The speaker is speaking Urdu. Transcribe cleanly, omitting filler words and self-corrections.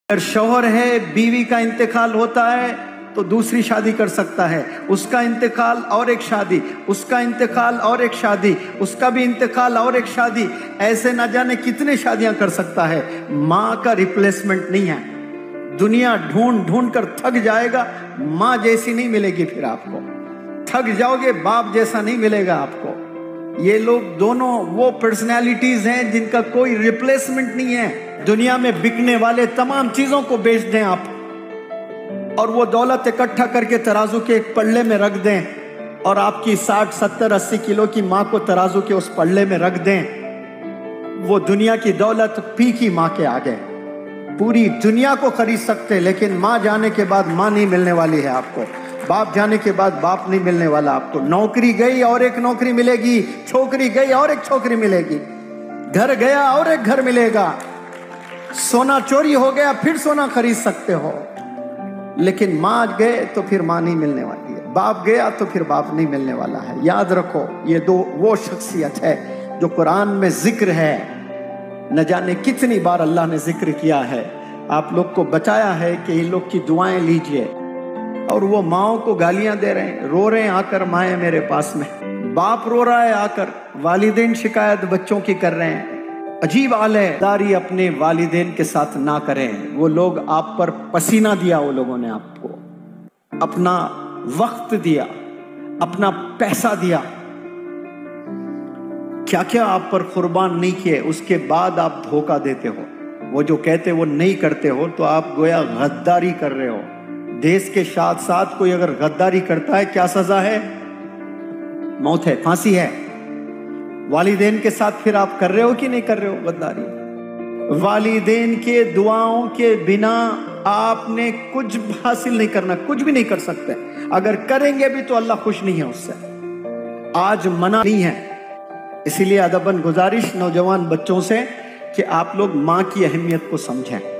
اگر شوہر ہے، بیوی کا انتقال ہوتا ہے تو دوسری شادی کر سکتا ہے، اس کا انتقال اور ایک شادی، اس کا انتقال اور ایک شادی، اس کا بھی انتقال اور ایک شادی، ایسے نہ جانے کتنے شادیاں کر سکتا ہے۔ ماں کا ریپلیسمنٹ نہیں ہے۔ دنیا ڈھونڈ ڈھونڈ کر تھک جائے گا، ماں جیسی نہیں ملے گی، پھر آپ کو تھک جاؤ گے، باپ جیسا نہیں ملے گا آپ کو۔ یہ لوگ دونوں وہ پرسنالٹیز ہیں جن کا کوئی ریپلیسمنٹ نہیں ہے۔ دنیا میں بکنے والے تمام چیزوں کو بیچ دیں آپ، اور وہ دولت اکٹھا کر کے ترازو کے ایک پلڑے میں رکھ دیں، اور آپ کی 60 70 80 کلو کی ماں کو ترازو کے اس پلڑے میں رکھ دیں، وہ دنیا کی دولت پی کی ماں کے آگے پوری دنیا کو خرید سکتے، لیکن ماں جانے کے بعد ماں نہیں ملنے والی ہے آپ کو، باپ جانے کے بعد باپ نہیں ملنے والا آپ کو۔ نوکری گئی اور ایک نوکری ملے گی، چھوکری گئی اور ایک چھوکری ملے گی، گھر گیا اور ایک گھر ملے گا، سونا چوری ہو گیا پھر سونا خرید سکتے ہو، لیکن ماں گئے تو پھر ماں نہیں ملنے والی ہے، باپ گیا تو پھر باپ نہیں ملنے والا ہے۔ یاد رکھو، یہ دو وہ شخصیت ہے جو قرآن میں ذکر ہے، نہ جانے کتنی بار اللہ نے ذکر کیا ہے، آپ لوگ کو بتایا ہے کہ ان لوگ کی دعائیں لیجئے، اور وہ ماؤں کو گالیاں دے رہے ہیں، رو رہے ہیں آ کر مائیں میرے پاس میں، باپ رو رہا ہے آ کر، والدین شکایت بچوں کی کر رہے ہیں۔ عجیب حال ہے، داری اپنے والدین کے ساتھ نہ کریں، وہ لوگ آپ پر پسینہ دیا، وہ لوگوں نے آپ کو اپنا وقت دیا، اپنا پیسہ دیا، کیا کیا آپ پر قربان نہیں کیے، اس کے بعد آپ دھوکہ دیتے ہو، وہ جو کہتے وہ نہیں کرتے ہو تو آپ گویا غداری کر رہے ہو۔ دیس کے ساتھ ساتھ کوئی اگر غداری کرتا ہے کیا سزا ہے؟ موت ہے، پھانسی ہے۔ والدین کے ساتھ پھر آپ کر رہے ہو کہ نہیں کر رہے ہو غداری؟ والدین کے دعاؤں کے بنا آپ نے کچھ حاصل نہیں کرنا، کچھ بھی نہیں کر سکتے، اگر کریں گے بھی تو اللہ خوش نہیں ہے اس سے، آج منع نہیں ہے۔ اسی لیے ادباً گزارش نوجوان بچوں سے کہ آپ لوگ ماں کی اہمیت کو سمجھیں۔